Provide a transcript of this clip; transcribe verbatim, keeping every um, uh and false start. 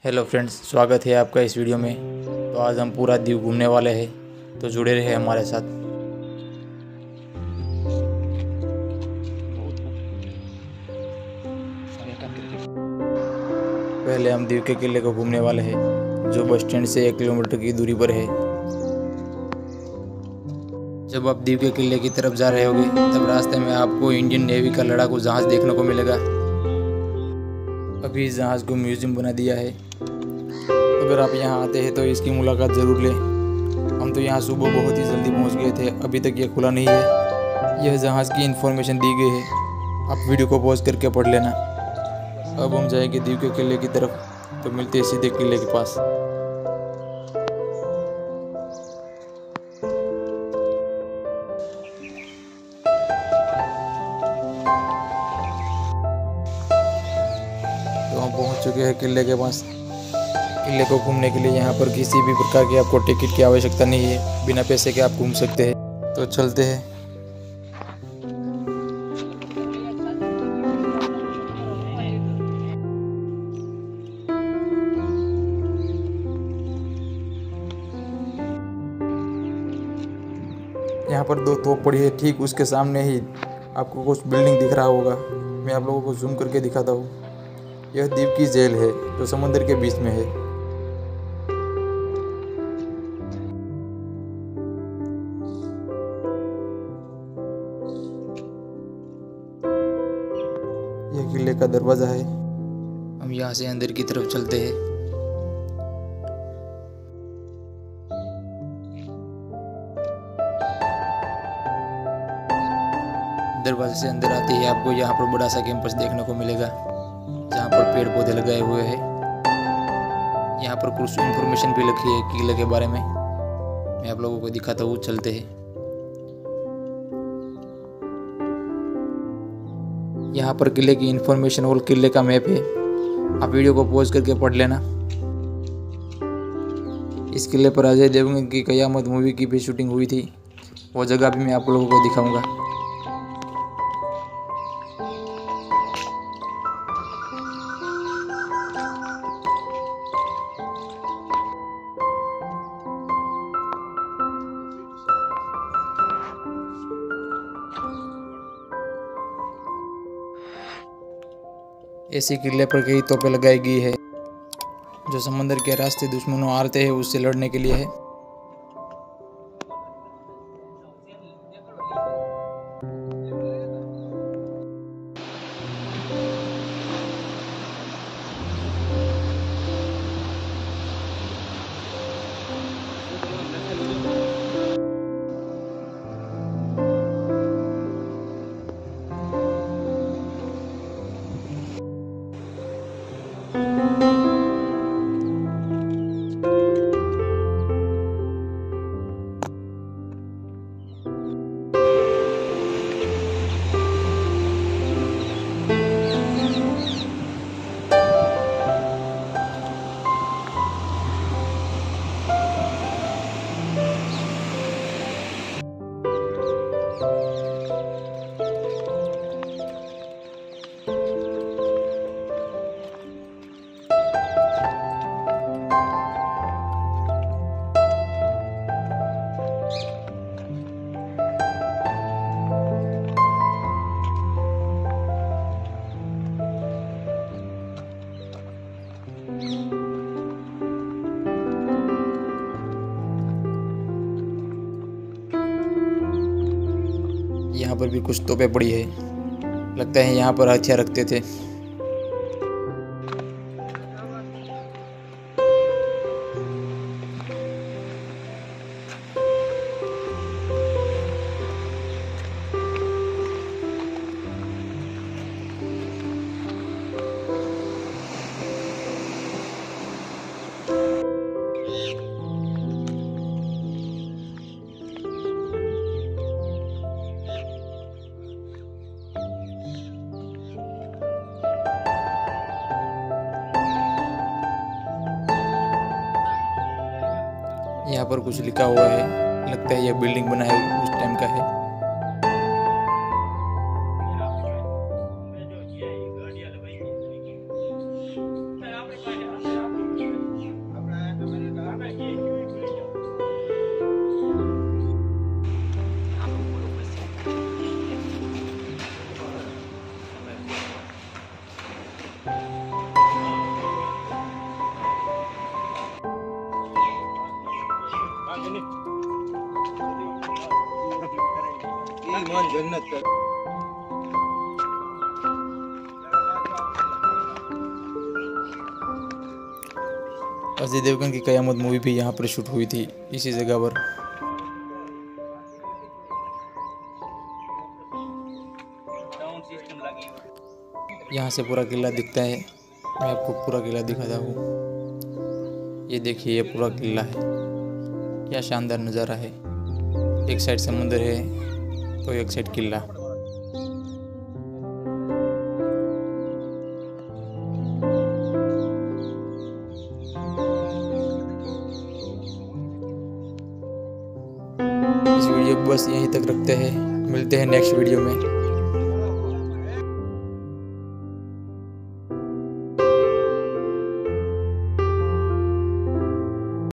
Hello friends, स्वागत है आपका इस वीडियो में। तो आज हम पूरा दीव घूमने वाले हैं, तो जुड़े रहे हमारे साथ। पहले हम दीव के किले को घूमने वाले हैं, जो बस स्टैंड से एक किलोमीटर की दूरी पर है। जब आप दीव के किले की तरफ जा रहे होगे, तब रास्ते में आपको इंडियन नेवी का लड़ाकू जहाज़ देखने को मिलेगा। अभी इस जहाज़ को म्यूजियम बना दिया है। अगर आप यहाँ आते हैं तो इसकी मुलाकात ज़रूर लें। हम तो यहाँ सुबह बहुत ही जल्दी पहुँच गए थे, अभी तक ये खुला नहीं है। यह जहाज़ की इन्फॉर्मेशन दी गई है, आप वीडियो को पॉज करके पढ़ लेना। अब हम जाएंगे दीव के किले की तरफ, तो मिलते हैं सीधे किले के पास। तो हम पहुँच चुके हैं किले के पास। किले को घूमने के लिए यहाँ पर किसी भी प्रकार की आपको टिकट की आवश्यकता नहीं है, बिना पैसे के आप घूम सकते हैं। तो चलते हैं। यहाँ पर दो तोप पड़ी है, ठीक उसके सामने ही आपको कुछ बिल्डिंग दिख रहा होगा। मैं आप लोगों को जूम करके दिखाता हूँ। यह दीव की जेल है, जो समुद्र के बीच में है। यह किले का दरवाजा है। हम यहाँ से अंदर की तरफ चलते हैं। दरवाजे से अंदर आते ही आपको यहाँ पर बड़ा सा कैंपस देखने को मिलेगा, जहाँ पर पेड़ पौधे लगाए हुए हैं। यहाँ पर कुछ इन्फॉर्मेशन भी लिखी है किले के बारे में। मैं आप लोगों को दिखाता हूँ, चलते हैं। यहाँ पर किले की इन्फॉर्मेशन और किले का मैप है, आप वीडियो को पॉज करके पढ़ लेना। इस किले पर अजय देवगन की कयामत मूवी की भी शूटिंग हुई थी, वो जगह भी मैं आप लोगों को दिखाऊंगा। ऐसी किले पर कई तोपें लगाई गई है, जो समंदर के रास्ते दुश्मनों आते हैं उससे लड़ने के लिए है। यहाँ पर भी कुछ तोपें पड़ी है, लगता है यहाँ पर हथियार रखते थे। यहाँ पर कुछ लिखा हुआ है, लगता है यह बिल्डिंग बना है उस टाइम का है। भगवान जन्नत कर। अजय देवगन की कयामत मूवी भी यहाँ पर शूट हुई थी, इसी जगह पर। यहाँ से पूरा किला दिखता है। मैं आपको पूरा किला दिखाता हूँ। ये देखिए, ये पूरा किला है। क्या शानदार नज़ारा है। एक साइड समुंदर है तो एक साइड किला। इस वीडियो को बस यहीं तक रखते हैं। मिलते हैं नेक्स्ट वीडियो में।